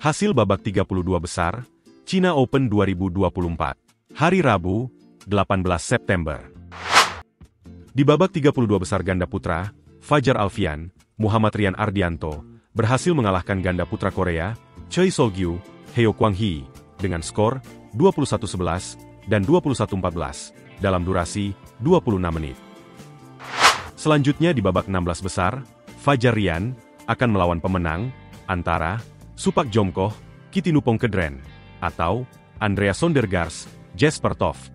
Hasil babak 32 besar, China Open 2024. Hari Rabu, 18 September. Di babak 32 besar ganda putra, Fajar Alfian, Muhammad Rian Ardianto, berhasil mengalahkan ganda putra Korea, Choi Sol-gyu, Heo Kwang-hee, dengan skor 21-11 dan 21-14, dalam durasi 26 menit. Selanjutnya di babak 16 besar, Fajar Rian akan melawan pemenang antara Supak Jomkoh, Kitinupong Kedren, atau Andrea Sondergaard, Jesper Toft.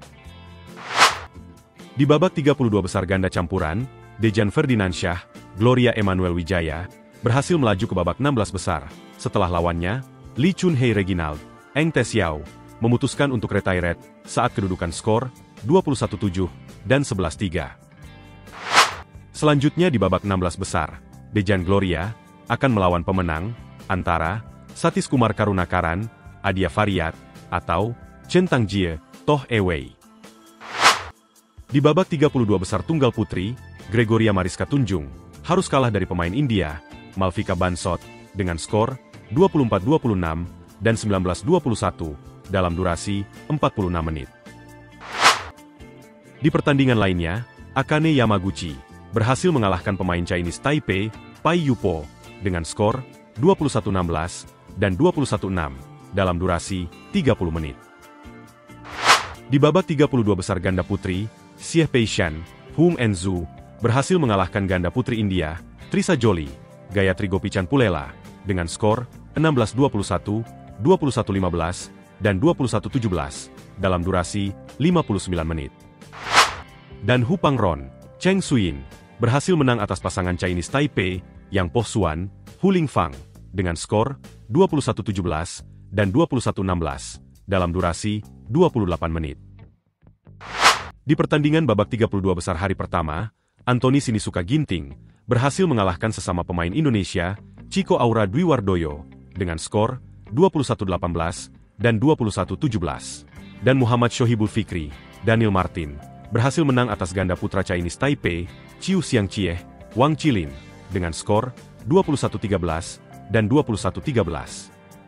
Di babak 32 besar ganda campuran, Dejan Ferdinandsyah, Gloria Emmanuel Wijaya, berhasil melaju ke babak 16 besar, setelah lawannya, Lee Chun-hei Reginald, Eng Tae-xiao, memutuskan untuk retired saat kedudukan skor 21-7 dan 11-3. Selanjutnya di babak 16 besar, Dejan Gloria akan melawan pemenang antara Satis Kumar Karunakaran, Adia Faryat, atau Chen Tangjie, Toh Ewei. Di babak 32 besar tunggal putri, Gregoria Mariska Tunjung harus kalah dari pemain India, Malvika Bansot, dengan skor 24-26 dan 19-21 dalam durasi 46 menit. Di pertandingan lainnya, Akane Yamaguchi berhasil mengalahkan pemain Chinese Taipei, Pai Yupo, dengan skor 21-16 dan 21-6 dalam durasi 30 menit. Di babak 32 besar ganda putri, Xie Peishan, Hung Enzu, berhasil mengalahkan ganda putri India, Trisa Jolie, Gayatri Gopichan Pulela, dengan skor 16-21, 21-15, dan 21-17 dalam durasi 59 menit. Dan Hu Pangron, Cheng Suyin, berhasil menang atas pasangan Chinese Taipei, Yang Po Xuan, Hu Lingfang, dengan skor 21-17 dan 21-16 dalam durasi 28 menit. Di pertandingan babak 32 besar hari pertama, Anthony Sinisuka Ginting berhasil mengalahkan sesama pemain Indonesia, Chico Aura Dwiwardoyo, dengan skor 21-18 dan 21-17. Dan Muhammad Shohibul Fikri, Daniel Martin, berhasil menang atas ganda putra Chinese Taipei, Chiu Xiangchie, Wang Qilin, dengan skor 21-13 dan 21-13.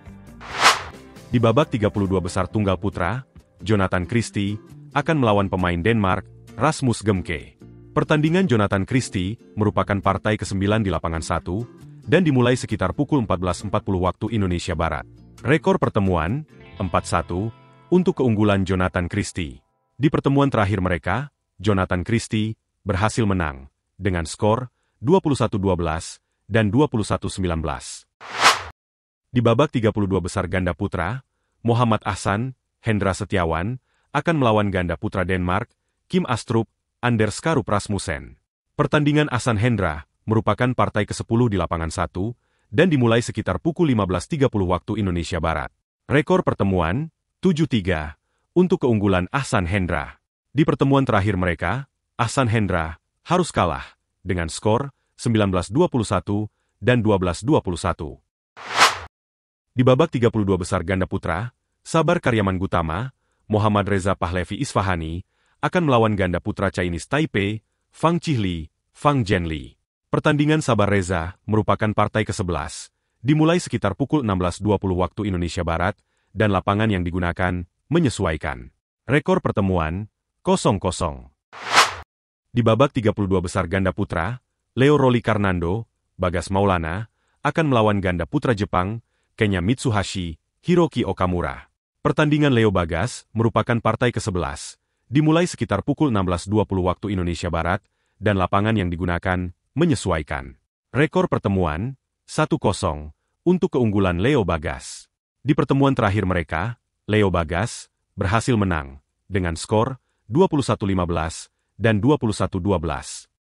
Di babak 32 besar tunggal putra, Jonathan Christie akan melawan pemain Denmark, Rasmus Gemke. Pertandingan Jonathan Christie merupakan partai ke-9 di lapangan 1, dan dimulai sekitar pukul 14.40 waktu Indonesia Barat. Rekor pertemuan, 4-1, untuk keunggulan Jonathan Christie. Di pertemuan terakhir mereka, Jonathan Christie berhasil menang, dengan skor 21-12 dan 21-19. Di babak 32 besar ganda putra, Muhammad Ahsan, Hendra Setiawan, akan melawan ganda putra Denmark, Kim Astrup, Anders Karup Rasmussen. Pertandingan Ahsan Hendra merupakan partai ke-10 di lapangan 1, dan dimulai sekitar pukul 15.30 waktu Indonesia Barat. Rekor pertemuan, 7-3, untuk keunggulan Ahsan Hendra. Di pertemuan terakhir mereka, Ahsan Hendra harus kalah, dengan skor 19-21 dan 12-21. Di babak 32 besar ganda putra, Sabar Karyaman Gutama, Muhammad Reza Pahlavi Isfahani, akan melawan ganda putra Chinese Taipei, Fang Chihli, Fang Zhenli. Pertandingan Sabar Reza merupakan partai ke-11, dimulai sekitar pukul 16.20 waktu Indonesia Barat, dan lapangan yang digunakan menyesuaikan. Rekor pertemuan, 0-0. Di babak 32 besar ganda putra, Leo Rolly Karnando, Bagas Maulana, akan melawan ganda putra Jepang, Kenya Mitsuhashi, Hiroki Okamura. Pertandingan Leo Bagas merupakan partai ke-11, dimulai sekitar pukul 16.20 waktu Indonesia Barat, dan lapangan yang digunakan menyesuaikan. Rekor pertemuan, 1-0, untuk keunggulan Leo Bagas. Di pertemuan terakhir mereka, Leo Bagas berhasil menang, dengan skor 21-15 dan 21-12.